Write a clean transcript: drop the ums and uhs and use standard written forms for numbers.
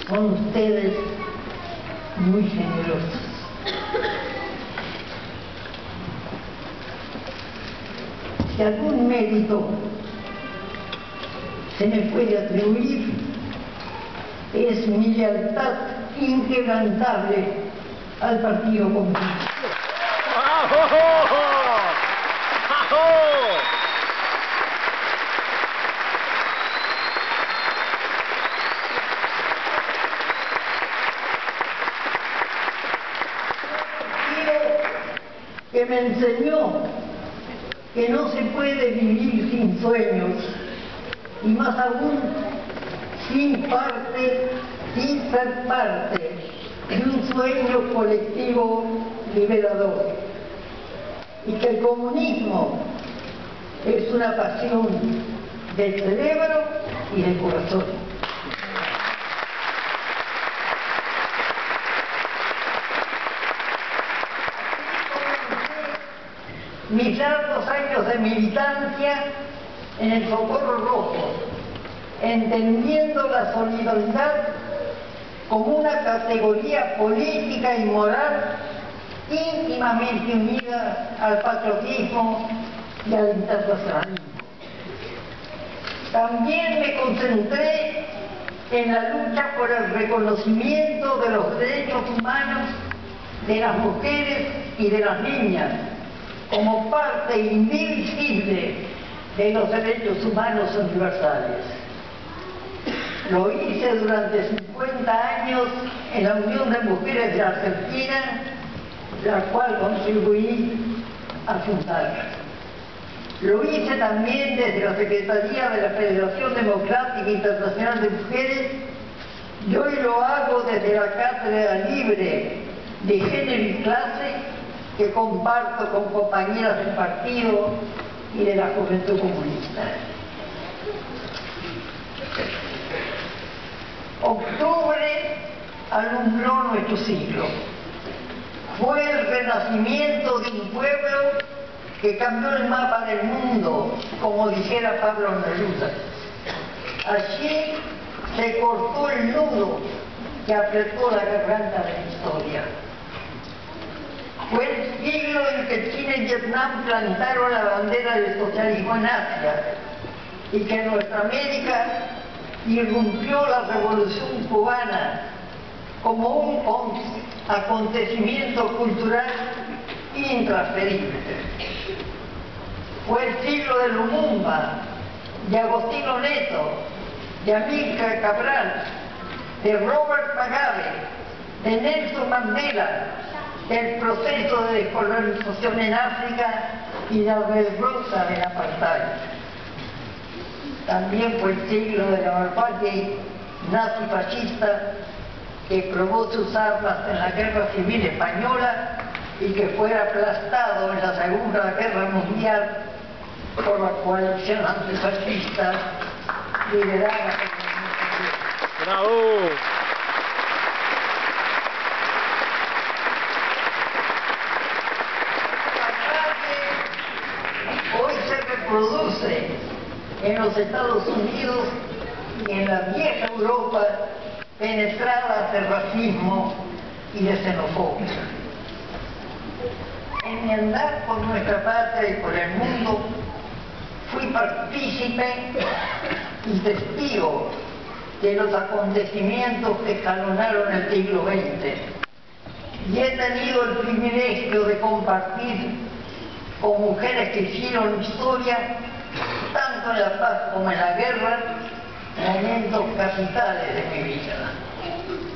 Son ustedes muy generosos. Si algún mérito se me puede atribuir, es mi lealtad inquebrantable al Partido Comunista. Que me enseñó que no se puede vivir sin sueños, y más aún sin ser parte de un sueño colectivo liberador, y que el comunismo es una pasión del cerebro y del corazón. Mis largos años de militancia en el Socorro Rojo, entendiendo la solidaridad como una categoría política y moral íntimamente unida al patriotismo y al internacionalismo. También me concentré en la lucha por el reconocimiento de los derechos humanos de las mujeres y de las niñas, como parte indivisible de los derechos humanos universales. Lo hice durante 50 años en la Unión de Mujeres de Argentina, la cual contribuí a fundar. Lo hice también desde la Secretaría de la Federación Democrática Internacional de Mujeres, y hoy lo hago desde la Cátedra Libre de Género y Clase, que comparto con compañeras del partido y de la Juventud Comunista. Octubre alumbró nuestro siglo. Fue el renacimiento de un pueblo que cambió el mapa del mundo, como dijera Pablo Neruda. Allí se cortó el nudo que apretó la garganta de la historia. Fue el siglo en que China y Vietnam plantaron la bandera del socialismo en Asia, y que en nuestra América irrumpió la Revolución Cubana como un acontecimiento cultural intransferible. Fue el siglo de Lumumba, de Agostinho Neto, de Amílcar Cabral, de Robert Mugabe, de Nelson Mandela, del proceso de descolonización en África y la derrota del apartheid. También fue el siglo de la barbarie nazi-fascista, que probó sus armas en la Guerra Civil Española y que fue aplastado en la Segunda Guerra Mundial por la coalición antifascista liderada por el ¡Bravo! Hoy se reproduce en los Estados Unidos y en la vieja Europa, penetrada de racismo y de xenofobia. En mi andar por nuestra patria y por el mundo, fui partícipe y testigo de los acontecimientos que escalonaron el siglo XX, y he tenido el privilegio de compartir con mujeres que hicieron historia, tanto en la paz como en la guerra, momentos capitales de mi vida.